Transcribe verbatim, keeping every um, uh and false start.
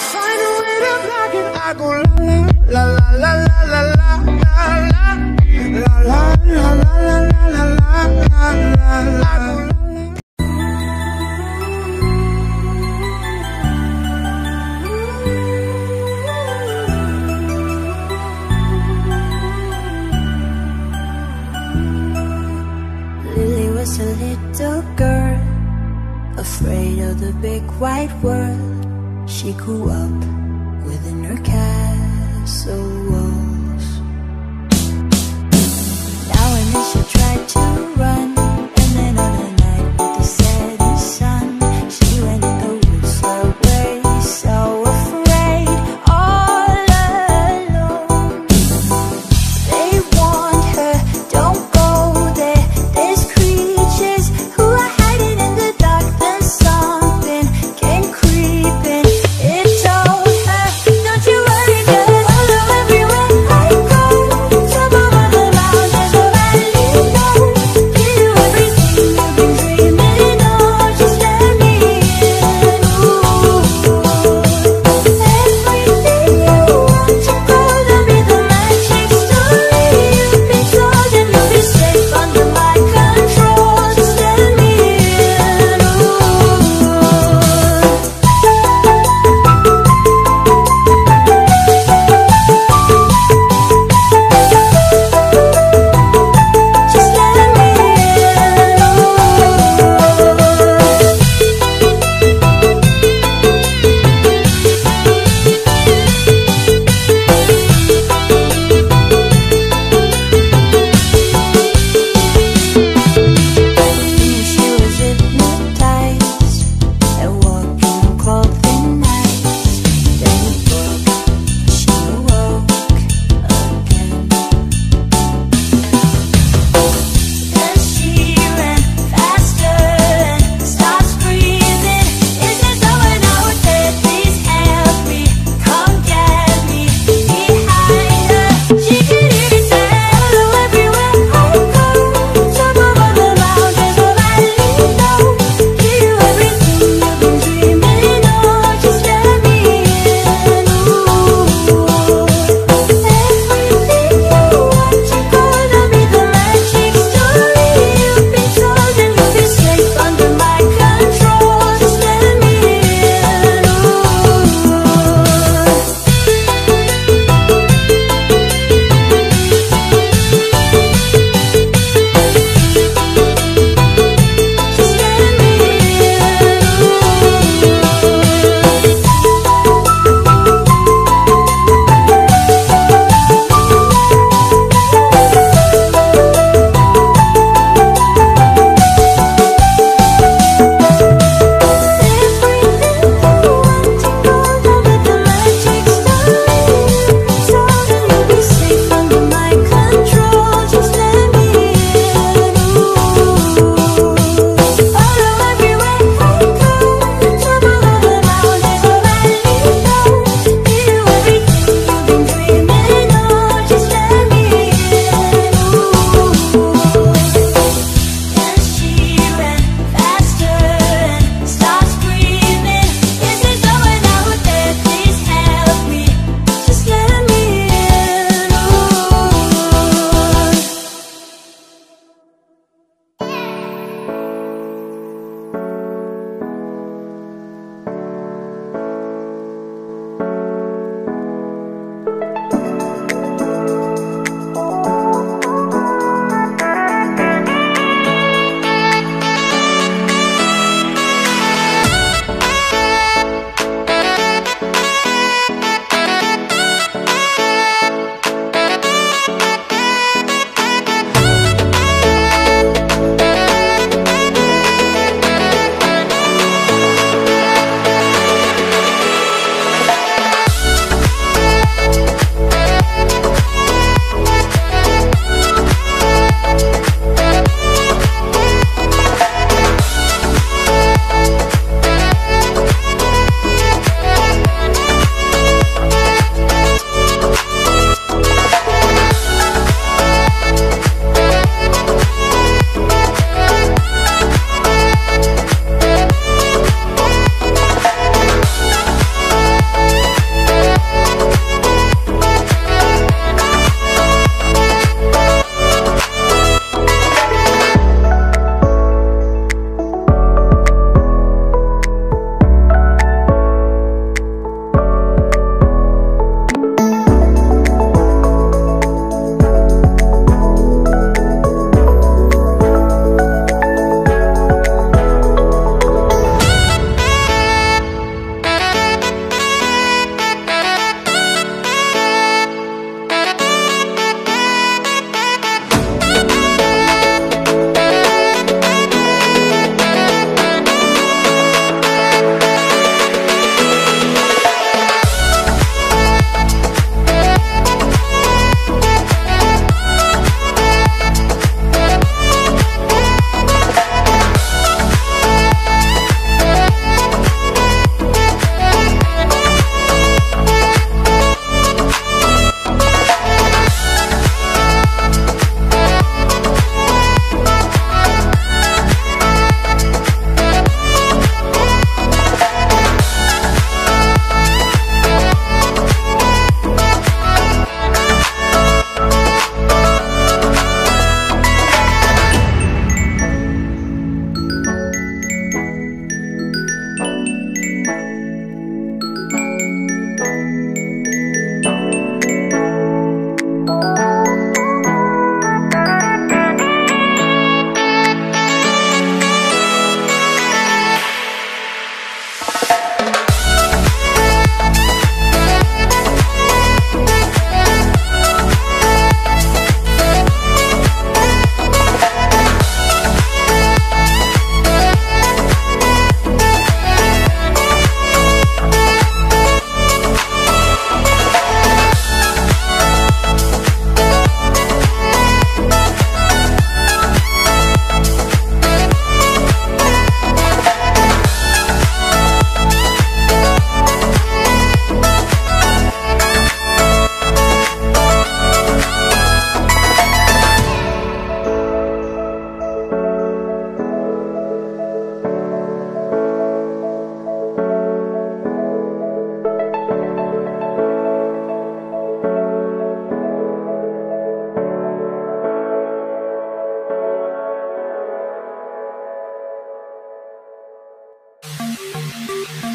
find a way to block it. I go la la la la la la la la la la la la la la la la la la. Was a little girl, afraid of the big white world. She grew up within her castle walls. Now and then she tried to run, and then on a night with the setting sun, she went in the woods away, so afraid, all alone. They warned her, don't go there, there's creatures who are hiding in the dark. Then something came creeping, it told her, don't you worry, girl, follow everyone. Bye.